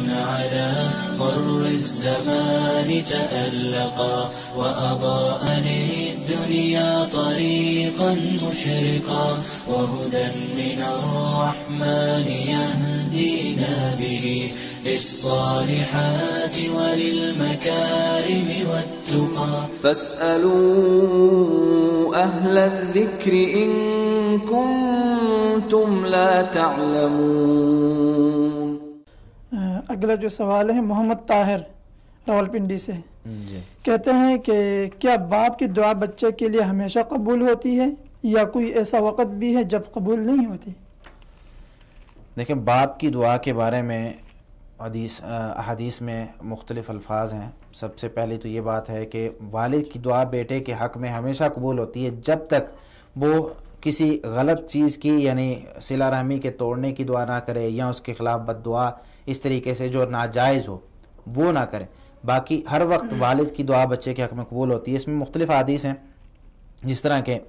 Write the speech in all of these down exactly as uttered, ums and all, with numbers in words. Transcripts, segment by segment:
على مر الزمان تألقا وأضاء للدنيا طريقا مشرقا وهدى من الرحمن يهدينا به للصالحات وللمكارم والتقى فاسألوا أهل الذكر إن كنتم لا تعلمون. اگلا جو سوال ہے محمد طاہر راولپنڈی سے جی کہتے ہیں کہ کیا باپ کی دعا بچے کے لیے ہمیشہ قبول ہوتی ہے یا کوئی ایسا وقت بھی ہے جب قبول نہیں ہوتی؟ دیکھیں، باپ کی دعا کے بارے میں حدیث احادیث میں مختلف الفاظ ہیں. سب سے پہلی تو یہ بات ہے کہ والد کی دعا بیٹے کے حق میں ہمیشہ قبول ہوتی ہے جب تک وہ کسی غلط چیز کی یعنی صلہ رحمی کے توڑنے کی دعا نہ کرے یا اس کے خلاف بد دعا اس طریقے سے جو ناجائز ہو وہ نہ کرے. باقی ہر وقت والد کی دعا بچے کے حق میں قبول ہوتی ہے. اس میں مختلف حدیث ہیں، جس طرح کہ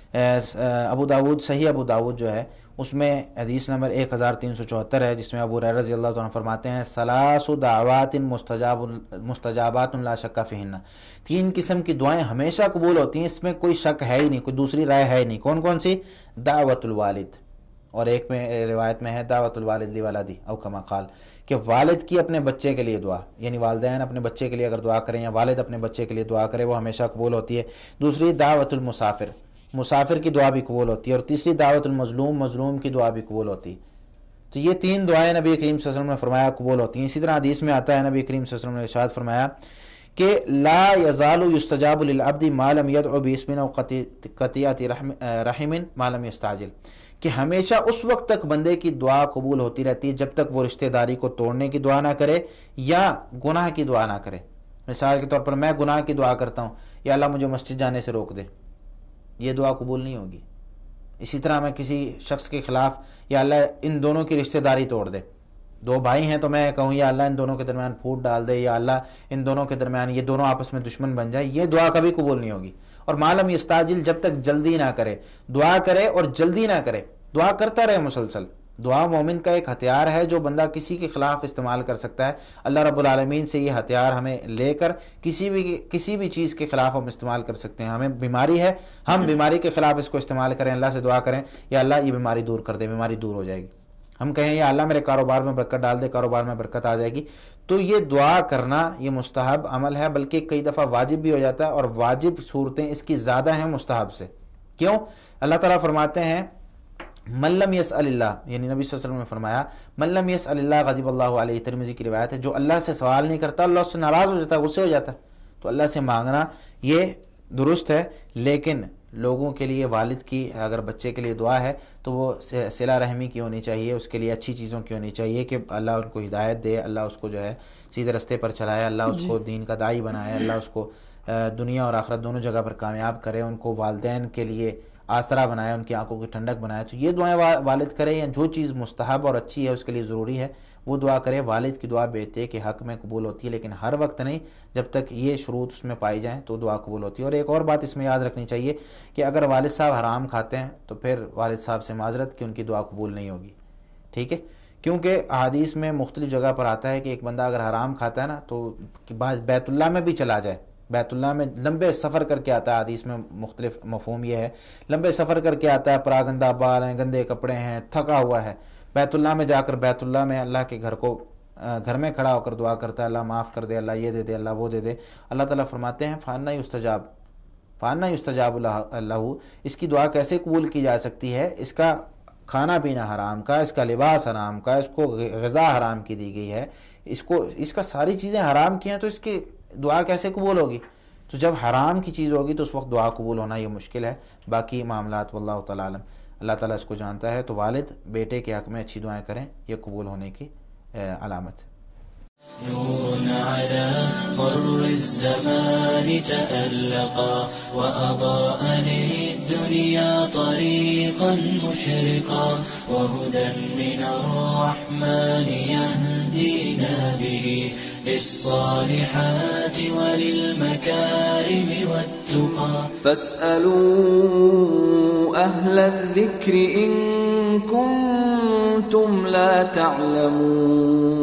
ابو داود صحیح ابو داود جو ہے اس میں حدیث نمبر ایک ہزار تین سو چوہتر ہے، جس میں ابو ہریرہ رضی اللہ عنہ فرماتے ہیں ثلاث دعوات مستجاب مستجابات لا شک فیہن، تین قسم کی دعائیں ہمیشہ قبول ہوتی ہیں، اس میں کوئی شک ہے ہی نہیں، کوئی دوسری رائے ہے ہی نہیں. کون کون سی؟ دعوت الوالد، اور ایک میں روایت میں ہے دعوت الوالد لولدی او کما قال، کہ والد کی اپنے بچے کے لیے دعا، یعنی والدین اپنے بچے کے لیے اگر دعا کریں یا والد اپنے بچے کے لیے دعا کرے وہ ہمیشہ قبول ہوتی ہے. دوسری دعوت المسافر، مسافر کی دعا بھی قبول ہوتی ہے. اور تیسری دعوت المظلوم، مظلوم کی دعا بھی قبول ہوتی. تو یہ تین دعائیں نبی کریم صلی اللہ علیہ وسلم نے فرمایا قبول ہوتی ہیں. اسی طرح حدیث میں آتا ہے نبی کریم صلی اللہ علیہ وسلم نے ارشاد فرمایا کہ لا یزال یستجاب للعبد ما لم يدعو باسم او قطیعۃ رحم ما لم یستعجل، کہ ہمیشہ اس وقت تک بندے کی دعا قبول ہوتی رہتی ہے جب تک وہ رشتہ داری کو توڑنے کی دعا نہ کرے یا گناہ کی دعا نہ کرے. مثال کے طور پر میں گناہ کی دعا کرتا ہوں، یا اللہ مجھے مسجد جانے سے روک دے، یہ دعا قبول نہیں ہوگی. اسی طرح میں کسی شخص کے خلاف یا اللہ ان دونوں کی رشتہ داری توڑ دے، دو بھائی ہیں تو میں کہوں یا اللہ ان دونوں کے درمیان پھوٹ ڈال دے، یا اللہ ان دونوں کے درمیان یہ دونوں آپس میں دشمن بن جائے، یہ دعا کبھی قبول نہیں ہوگی. اور معلوم یستعجل، جب تک جلدی نہ کرے، دعا کرے اور جلدی نہ کرے، دعا کرتا رہے مسلسل. دعا مومن کا ایک ہتھیار ہے جو بندہ کسی کے خلاف استعمال کر سکتا ہے. اللہ رب العالمین سے یہ ہتھیار ہمیں لے کر کسی بھی کسی بھی چیز کے خلاف ہم استعمال کر سکتے ہیں. ہمیں بیماری ہے، ہم بیماری کے خلاف اس کو استعمال کریں، اللہ سے دعا کریں یا اللہ یہ بیماری دور کر دے، بیماری دور ہو جائے گی. ہم کہیں یا اللہ میرے کاروبار میں برکت ڈال دے، کاروبار میں برکت آ جائے گی. تو یہ دعا کرنا یہ مستحب عمل ہے، بلکہ کئی دفعہ واجب بھی ہو جاتا ہے، اور واجب صورتیں اس کی زیادہ ہیں مستحب سے. کیوں؟ اللہ تعالیٰ فرماتے ہیں من لم یسأل اللہ، یعنی نبی صلی اللہ علیہ وسلم نے فرمایا من لم یسأل اللہ غضب اللہ علیہ، ترمذی کی روایت ہے، جو اللہ سے سوال نہیں کرتا اللہ اس سے ناراض ہو جاتا ہے، غصے ہو جاتا ہے. تو اللہ سے مانگنا یہ درست ہے، لیکن لوگوں کے لیے والد کی اگر بچے کے لیے دعا ہے تو وہ صلہ رحمی کی ہونی چاہیے، اس کے لیے اچھی چیزوں کی ہونی چاہیے کہ اللہ ان کو ہدایت دے، اللہ اس کو جو ہے سیدھے رستے پر چلائے، اللہ اس کو دین کا داعی بنائے، اللہ اس کو دنیا اور آخرت دونوں جگہ پر کامیاب کرے، ان کو والدین کے لیے آسرا بنائے، ان کی آنکھوں کی ٹھنڈک بنائے. تو یہ دعائیں والد کرے، یا جو چیز مستحب اور اچھی ہے اس کے لیے ضروری ہے وہ دعا کرے. والد کی دعا بیٹے کے حق میں قبول ہوتی ہے، لیکن ہر وقت نہیں، جب تک یہ شروط اس میں پائی جائیں تو دعا قبول ہوتی ہے. اور ایک اور بات اس میں یاد رکھنی چاہیے کہ اگر والد صاحب حرام کھاتے ہیں تو پھر والد صاحب سے معذرت کہ ان کی دعا قبول نہیں ہوگی. ٹھیک ہے؟ کیونکہ احادیث میں مختلف جگہ پر آتا ہے کہ ایک بندہ اگر حرام کھاتا ہے نا تو بیت اللہ میں بھی چلا جائے، بیت اللہ میں لمبے سفر کر کے آتا ہے، حدیث میں مختلف مفہوم یہ ہے، لمبے سفر کر کے آتا ہے، پراگندہ بال ہیں، گندے کپڑے ہیں، تھکا ہوا ہے، بیت اللہ میں جا کر بیت اللہ میں اللہ کے گھر کو گھر میں کھڑا ہو کر دعا کرتا ہے اللہ معاف کر دے، اللہ یہ دے دے، اللہ وہ دے دے. اللہ تعالیٰ فرماتے ہیں فانا یستجاب فانا یستجاب اللہ، اس کی دعا کیسے قبول کی جا سکتی ہے؟ اس کا کھانا پینا حرام کا، اس کا لباس حرام کا، اس کو غذا حرام کی دی گئی ہے، اس کو اس کا ساری چیزیں حرام کی ہیں، تو اس کی دعا کیسے قبول ہوگی؟ تو جب حرام کی چیز ہوگی تو اس وقت دعا قبول ہونا یہ مشکل ہے. باقی معاملات واللہ تعالی عالم، اللہ تعالیٰ اس کو جانتا ہے. تو والد بیٹے کے حق میں اچھی دعائیں کریں، یہ قبول ہونے کی علامت ہے. نور على مر الزمان تألقا وأضاء للدنيا طريقا مشرقا وهدى من الرحمن يهدينا به للصالحات وللمكارم والتقى فاسألوا أهل الذكر إن كنتم لا تعلمون.